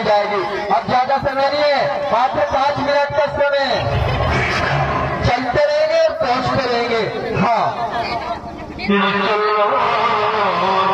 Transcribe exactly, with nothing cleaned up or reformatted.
जाएगी। अब ज्यादा समय नहीं है, मात्र पांच मिनट का समय, चलते रहेंगे और पहुंचते रहेंगे। हाँ